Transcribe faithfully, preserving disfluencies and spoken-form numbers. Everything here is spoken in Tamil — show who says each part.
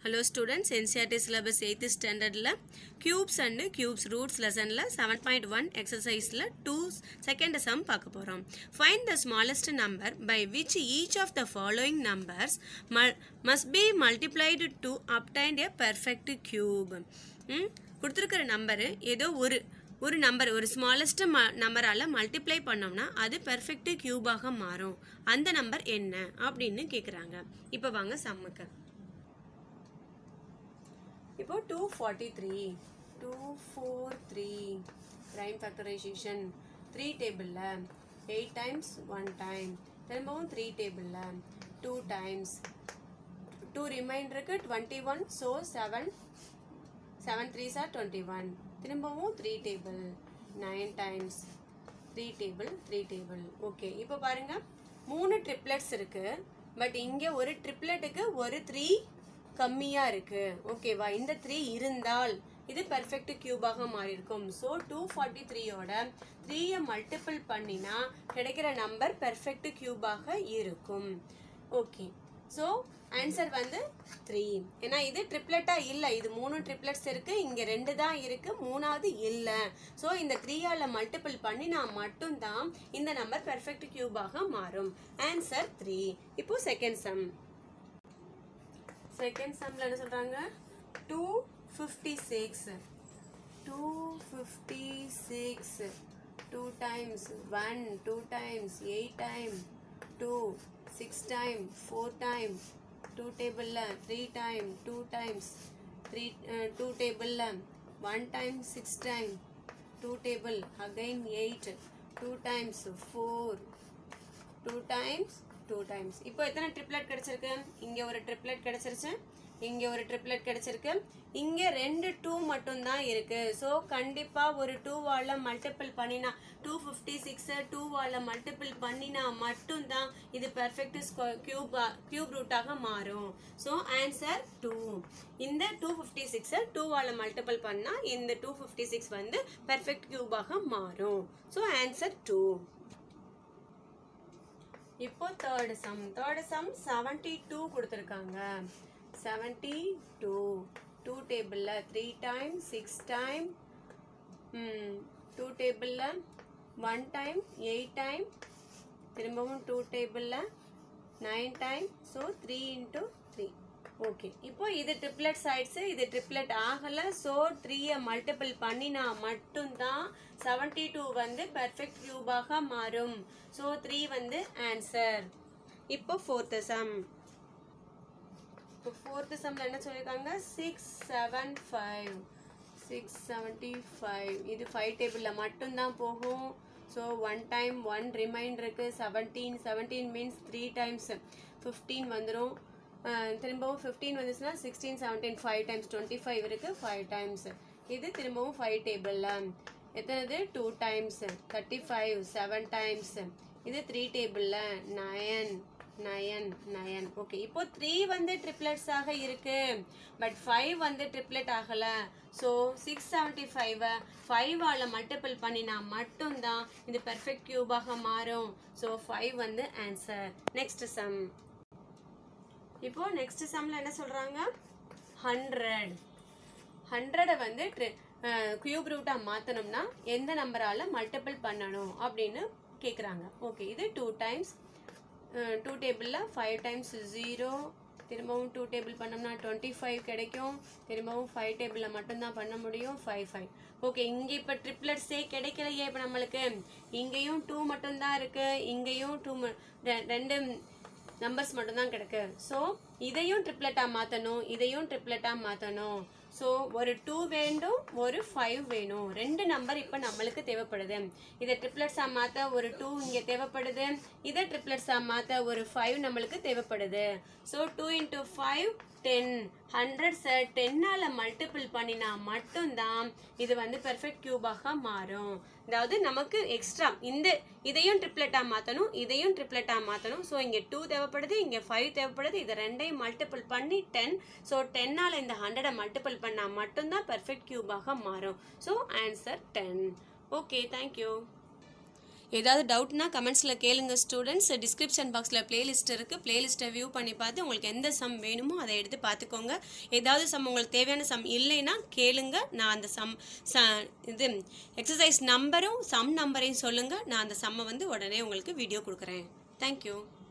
Speaker 1: Hello students, N C E R T syllabus eighth standard la cubes and cubes roots lesson la seven point one exercise la two second sum பார்க்க போறோம். Find the smallest number by which each of the following numbers must be multiplied to obtain a perfect cube. ம் கொடுத்திருக்கிற நம்பர் ஏதோ ஒரு ஒரு நம்பர் ஒரு ஸ்மாலஸ்ட் நம்பரால மல்டிப்ளை பண்ணோம்னா அது பெர்ஃபெக்ட் கியூபாக மாறும். அந்த நம்பர் என்ன அப்படின்னு கேக்குறாங்க. இப்போ வாங்க சம்முக்கு. இப்போ two forty-three two forty-three prime factorization three table la eight times one time திரும்பவும் three table la two times two remainder க்கு twenty-one so seven seven threes are twenty-one திரும்பவும் three table nine times three table three table okay இப்போ பாருங்க மூணு triplets இருக்கு பட் இங்க ஒரு tripletக்கு ஒரு three கம்மியா இருக்கு ஓகேவா இந்த three இருந்தால் இது பெர்ஃபெக்ட் கியூபாக மாறி இருக்கும் சோ two forty-three ஓட three ஐ மல்டிபிள் பண்ணினா கிடைக்கிற நம்பர் பெர்ஃபெக்ட் கியூபாக இருக்கும் ஓகே சோ ஆன்சர் வந்து three ஏனா இது ட்ரிப்ளெட்டா இல்ல இது மூணு ட்ரிப்ளெட்ஸ் இருக்கு இங்க ரெண்டு தான் இருக்கு மூணாவது இல்ல சோ இந்த three ஆல மல்டிபிள் பண்ணினா மட்டும் தான் இந்த நம்பர் பெர்ஃபெக்ட் கியூபாக மாறும் ஆன்சர் three இப்போ செகண்ட் சம் செகண்ட் சம்ல என்ன சொல்றாங்க two fifty-six two fifty-six two times one two times eight time two six time four time two table la three time two times three uh, two table la one time six time two table again eight two times four two times two times இப்போ எத்தனை ட்ரிப்ளெட் கிடைச்சிருக்கு இங்க ஒரு ட்ரிப்ளெட் கிடைச்சிருச்சு இங்க ஒரு ட்ரிப்ளெட் கிடைச்சிருக்கு இங்க ரெண்டு two மட்டும் தான் இருக்கு சோ கண்டிப்பா ஒரு two ஆல மல்டிபிள் பண்ணினா two fifty-six two ஆல மல்டிபிள் பண்ணினா மட்டும் தான் இது பெர்ஃபெக்ட் கியூப் கியூப் ரூட்டாக மாறும் சோ ஆன்சர் two இந்த two fifty-six two ஆல மல்டிபிள் பண்ணா இந்த two fifty-six வந்து பெர்ஃபெக்ட் கியூபாக மாறும் சோ ஆன்சர் two இப்போ third sum third sum seventy-two கொடுத்திருக்காங்க seventy-two two table la three time six time hmm two table la one time eight time திரும்பவும் two table la nine time so three into three okay இப்போ இது ட்ரிப்ளெட் சைட்ஸ் இது ட்ரிப்ளெட் ஆகல சோ three ஐ மல்டிபிள் பண்ணினா மட்டும் தான் seventy-two வந்து பெர்ஃபெக்ட் கியூபாக மாறும் சோ three வந்து ஆன்சர் இப்போ fourth sum இப்போ fourth sumல என்ன சொல்லிருக்காங்க six seventy-five six seventy-five இது five டேபிள்ல மட்டும் தான் போகும் so one time one remainder இருக்கு seventeen seventeen means three times fifteen வந்துரும் திரும்பவும் fifteen வந்துச்சுனா sixteen seventeen five times twenty-five இருக்கு five times இது திரும்பவும் five டேபிள்ல எத்தனது two times thirty-five seven times இது three டேபிள்ல nine nine nine ஓகே இப்போ three வந்து ட்ரிப்ளெட்ஸ் ஆக இருக்கு பட் five வந்து ட்ரிப்ளெட் ஆகல சோ six seventy-five five ஆல மல்டிபிள் பண்ணினா மட்டும் தான் இது பெர்ஃபெக்ட் கியூபாக மாறும் சோ five வந்து ஆன்சர் நெக்ஸ்ட் சம் இப்போ நெக்ஸ்ட் சம்ல என்ன சொல்றாங்க hundred hundred வந்து கியூப் ரூட்டா மாத்தணும்னா எந்த நம்பரால மல்டிபிள் பண்ணனும் அப்படினு கேக்குறாங்க ஓகே இது two times two டேபிள்ல five times zero திரும்பவும் two டேபிள் பண்ணோம்னா twenty-five கிடைக்கும் திரும்பவும் five டேபிள்ல மட்டும் தான் பண்ண முடியும் five five ஓகே இங்க இப்ப ட்ரிப்ளெட்ஸே கிடைக்கலையே இப்ப நமக்கு இங்கேயும் two மட்டும் தான் இருக்கு இங்கேயும் two ரெண்டு நம்பர்ஸ் மட்டும் தான் கிடக்கு சோ இதையும் ட்ரிப்ளெட்டா மாத்தணும் இதையும் ட்ரிப்ளெட்டா மாத்தணும் சோ ஒரு two வேண்டும் ஒரு five வேணும் ரெண்டு நம்பர் இப்ப நமக்கு தேவைப்படுது இத ட்ரிப்ளெட்ஸா மாத்த ஒரு two இங்க தேவைப்படுது இத ட்ரிப்ளெட்ஸா மாத்த ஒரு five நமக்கு தேவைப்படுது so two into five ten hundred ten ஆல மல்டிபிள் பண்ணினா மட்டும் தான் இது வந்து பெர்ஃபெக்ட் கியூபாக மாறும் அதாவது நமக்கு எக்ஸ்ட்ரா இந்த இதையும் ட்ரிப்ளெட்டா மாத்தணும் இதையும் ட்ரிப்ளெட்டா மாத்தணும் சோ இங்க two தேவைப்படுது இங்க five தேவைப்படுது இத ரெண்டையும் மல்டிபிள் பண்ணி ten சோ ten ஆல இந்த one hundred மல்டிபிள் பண்ணா மட்டும் தான் பெர்ஃபெக்ட் கியூபாக மாறும் so answer ten okay thank you ஏதாவது டவுட்னா கமெண்ட்ஸில் கேளுங்க ஸ்டூடெண்ட்ஸ். டிஸ்கிரிப்ஷன் பாக்ஸில் பிளேலிஸ்ட் இருக்குது, பிளேலிஸ்ட்டை வியூ பண்ணி பார்த்து உங்களுக்கு எந்த சம் வேணுமோ அதை எடுத்து பார்த்துக்கோங்க. ஏதாவது சம் உங்களுக்கு தேவையான சம் இல்லைன்னா கேளுங்க, நான் அந்த சம் ச இது எக்ஸசைஸ் நம்பரும் சம் நம்பரையும் சொல்லுங்கள், நான் அந்த சம்மை வந்து உடனே உங்களுக்கு வீடியோ கொடுக்குறேன். தேங்க்யூ.